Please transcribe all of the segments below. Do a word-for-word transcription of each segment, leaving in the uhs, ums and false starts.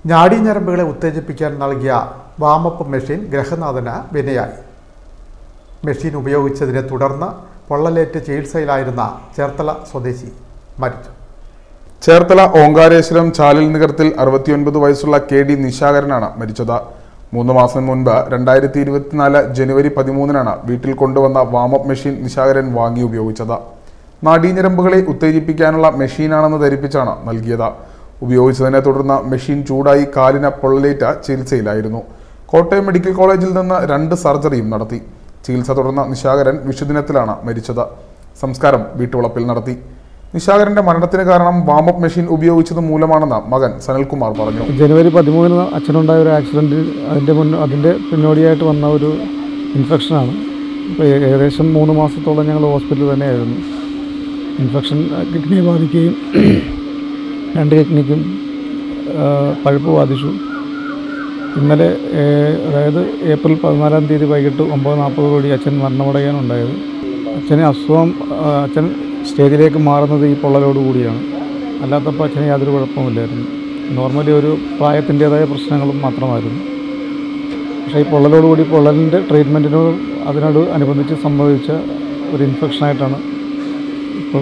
നാഡീഞരമ്പുകളെ ഉത്തേജിപ്പിക്കാൻ നൽകിയ warm up machine ഗ്രഹനാഥന് വിനയായി. മെഷീൻ ഉപയോഗിച്ചതിനെ തുടർന്ന് പൊള്ളലേറ്റ് ചികിത്സയിലായിരുന്ന ചേർത്തല സ്വദേശി മരിച്ചു. ചേർത്തല ഓങ്കാരേശ്വരം ചാലിൽ നികർത്തിൽ അറുപത്തിയൊൻപത് വയസ്സുള്ള കെ ഡി നിശാകരനാണ് മരിച്ചത്. മൂന്ന് മാസം മുൻപ് രണ്ടായിരത്തി ഇരുപത്തിനാല് ജനുവരി പതിമൂന്നിനാണ് വീട്ടിൽ കൊണ്ടുവന്ന വാമപ്പ് മെഷീൻ നിശാകരൻ വാങ്ങി ഉപയോഗിച്ചത്. നാഡീഞരമ്പുകളെ ഉത്തേജിപ്പിക്കാനുള്ള മെഷീനാണെന്ന് ധരിപ്പിച്ചാണ് നൽകിയത്. ഉപയോഗിച്ചതിനെ തുടർന്ന് മെഷീൻ ചൂടായി കാലിന് പൊള്ളലേറ്റ് ചികിത്സയിലായിരുന്നു. കോട്ടയം മെഡിക്കൽ കോളേജിൽ നിന്ന് രണ്ട് സർജറിയും നടത്തി. ചികിത്സ തുടർന്ന നിശാകരൻ വിഷുദിനത്തിലാണ് മരിച്ചത്. സംസ്കാരം വീട്ടുവളപ്പിൽ നടത്തി. നിശാകരന്റെ മരണത്തിന് കാരണം വാമപ്പ് മെഷീൻ ഉപയോഗിച്ചത് മൂലമാണെന്ന് മകൻ സനൽകുമാർ പറഞ്ഞു. ജനുവരി പതിമൂന്നിന് അച്ഛനുണ്ടായ ഒരു ആക്സിഡൻറ്റിൽ അതിൻ്റെ മുൻ അതിൻ്റെ പിന്നോടിയായിട്ട് വന്ന ഒരു ഇൻഫെക്ഷനാണ്. ഇപ്പോൾ ഏകദേശം മൂന്ന് മാസത്തോളം ഞങ്ങൾ ഹോസ്പിറ്റലിൽ തന്നെയായിരുന്നു. ഇൻഫെക്ഷൻ കിഡ്നിയെ ബാധിക്കുകയും രണ്ട് കിഡ്നിക്കും പഴുപ്പ് ബാധിച്ചു. ഇന്നലെ അതായത് ഏപ്രിൽ പതിനാലാം തീയതി വൈകിട്ട് ഒമ്പത് നാൽപ്പത് കോടി അച്ഛൻ മരണമടയാനുണ്ടായത്. അച്ഛന് അസുഖം അച്ഛൻ സ്റ്റേജിലേക്ക് മാറുന്നത് ഈ പൊള്ളലോട് കൂടിയാണ്. അല്ലാത്തപ്പോൾ അച്ഛന് യാതൊരു കുഴപ്പമില്ലായിരുന്നു. നോർമലി ഒരു പ്രായത്തിൻ്റേതായ പ്രശ്നങ്ങളും മാത്രമായിരുന്നു. പക്ഷേ ഈ പൊള്ളലോടുകൂടി പൊള്ളലിൻ്റെ ട്രീറ്റ്മെൻറ്റിനോട് അതിനോട് അനുബന്ധിച്ച് സംഭവിച്ച ഒരു ഇൻഫെക്ഷനായിട്ടാണ് ഇപ്പോൾ.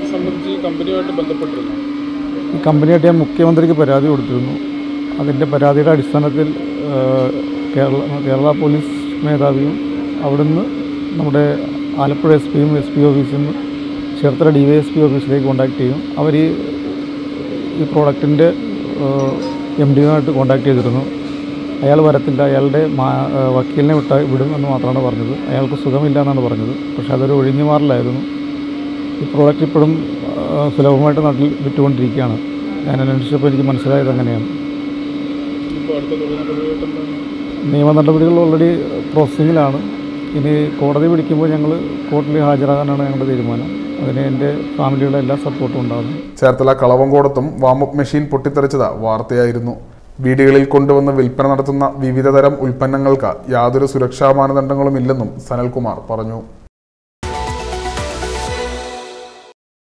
ഈ കമ്പനിയായിട്ട് ഞാൻ മുഖ്യമന്ത്രിക്ക് പരാതി കൊടുത്തിരുന്നു. അതിൻ്റെ പരാതിയുടെ അടിസ്ഥാനത്തിൽ കേരള കേരള പോലീസ് മേധാവിയും അവിടുന്ന് നമ്മുടെ ആലപ്പുഴ എസ് പിയും എസ് പി ഓഫീസിൽ നിന്ന് Cherthala D Y S P ഓഫീസിലേക്ക് കോൺടാക്ട് ചെയ്യും. അവർ ഈ ഈ പ്രോഡക്റ്റിൻ്റെ എം ഡിയുമായിട്ട് കോൺടാക്ട് ചെയ്തിരുന്നു. അയാൾ വരത്തില്ല, അയാളുടെ വക്കീലിനെ വിട്ട വിടും എന്ന് മാത്രമാണ് പറഞ്ഞത്. അയാൾക്ക് സുഖമില്ല എന്നാണ് പറഞ്ഞത്. പക്ഷേ അതൊരു ഒഴിഞ്ഞു മാറലായിരുന്നു. ഈ പ്രോഡക്റ്റ് ഇപ്പോഴും സുലഭമായിട്ട് നാട്ടിൽ വിറ്റുകൊണ്ടിരിക്കുകയാണ്. ഞാൻ അന്വേഷിച്ചപ്പോൾ എനിക്ക് മനസ്സിലായത് അങ്ങനെയാണ്. നിയമ നടപടികൾ ഓൾറെഡി പ്രോസസ്സിങ്ങിലാണ്. ഇനി കോടതി പിടിക്കുമ്പോൾ ഞങ്ങൾ കോർട്ടിൽ ഹാജരാകാനാണ് ഞങ്ങളുടെ തീരുമാനം. അതിന് എൻ്റെ ഫാമിലിയുടെ എല്ലാ സപ്പോർട്ടും ഉണ്ടാകും. ചേർത്തല കളവങ്കോടത്തും വാമപ്പ് മെഷീൻ പൊട്ടിത്തെറിച്ചത് വാർത്തയായിരുന്നു. വീടുകളിൽ കൊണ്ടുവന്ന് വിൽപ്പന നടത്തുന്ന വിവിധതരം ഉൽപ്പന്നങ്ങൾക്ക് യാതൊരു സുരക്ഷാ മാനദണ്ഡങ്ങളും ഇല്ലെന്നും സനൽകുമാർ പറഞ്ഞു.